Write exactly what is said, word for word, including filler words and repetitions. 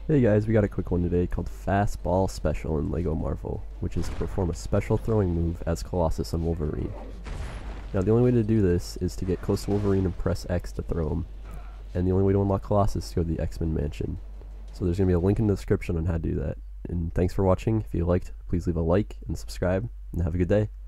Hey guys, we got a quick one today called Fastball Special in LEGO Marvel, which is to perform a special throwing move as Colossus on Wolverine. Now the only way to do this is to get close to Wolverine and press X to throw him, and the only way to unlock Colossus is to go to the X-Men mansion. So there's going to be a link in the description on how to do that. And thanks for watching. If you liked, please leave a like and subscribe, and have a good day.